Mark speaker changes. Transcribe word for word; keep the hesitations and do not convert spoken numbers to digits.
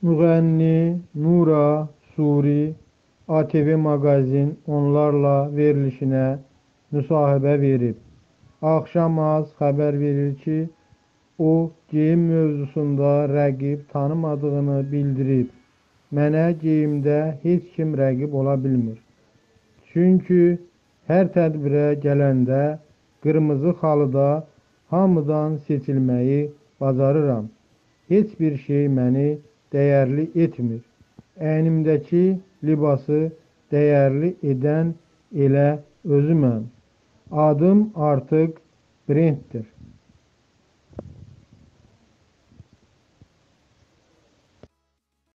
Speaker 1: Müğənni Nura Suri A T V Maqazin onlarla verilişinə müsahibə verib. Axşamaz xəbər verir ki, o geyim mövzusunda rəqib tanımadığını bildirib. Mənə geyimdə heç kim rəqib ola bilmir. Çünki hər tədbirə gələndə qırmızı xalıda hamıdan seçilməyi bacarıram. Heç bir şey məni dəyərli etmir. Əynimdəki libası dəyərli edən elə özüməm. Adım artıq brenddir.